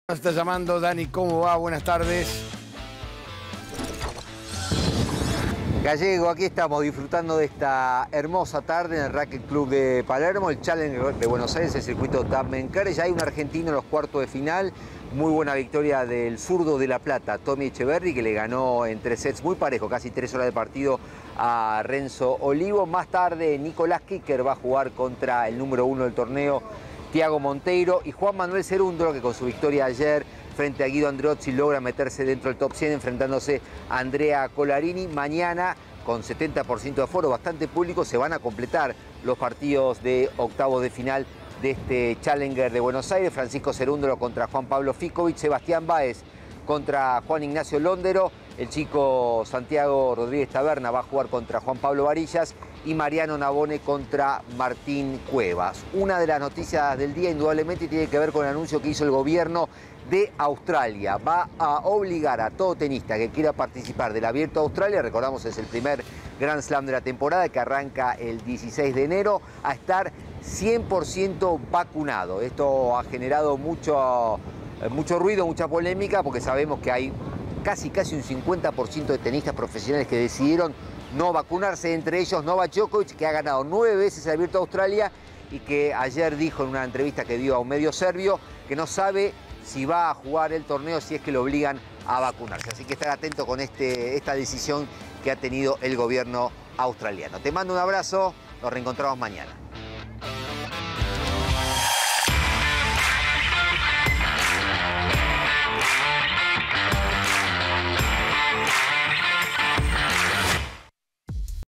Nos está llamando Dani, ¿cómo va? Buenas tardes. Gallego, aquí estamos disfrutando de esta hermosa tarde en el Racquet Club de Palermo, el Challenger de Buenos Aires, el circuito Tubman-Kerr. Ya hay un argentino en los cuartos de final. Muy buena victoria del zurdo de La Plata, Tommy Echeverry, que le ganó en 3 sets muy parejo, casi 3 horas de partido a Renzo Olivo. Más tarde, Nicolás Kicker va a jugar contra el número 1 del torneo, Thiago Monteiro, y Juan Manuel Cerúndolo, que con su victoria ayer frente a Guido Andreozzi logra meterse dentro del top 100 enfrentándose a Andrea Collarini. Mañana, con 70% de aforo, bastante público, se van a completar los partidos de octavos de final de este Challenger de Buenos Aires. Francisco Cerúndolo contra Juan Pablo Ficovich, Sebastián Báez contra Juan Ignacio Londero, el chico Santiago Rodríguez Taberna va a jugar contra Juan Pablo Varillas y Mariano Navone contra Martín Cuevas. Una de las noticias del día indudablemente tiene que ver con el anuncio que hizo el gobierno de Australia. Va a obligar a todo tenista que quiera participar del Abierto de Australia, recordamos es el primer Grand Slam de la temporada que arranca el 16 de enero, a estar 100% vacunado. Esto ha generado mucho ruido, mucha polémica, porque sabemos que hay casi un 50% de tenistas profesionales que decidieron no vacunarse, entre ellos Novak Djokovic, que ha ganado 9 veces el Abierto de Australia y que ayer dijo en una entrevista que dio a un medio serbio que no sabe si va a jugar el torneo si es que lo obligan a vacunarse. Así que estar atento con esta decisión que ha tenido el gobierno australiano. Te mando un abrazo, nos reencontramos mañana.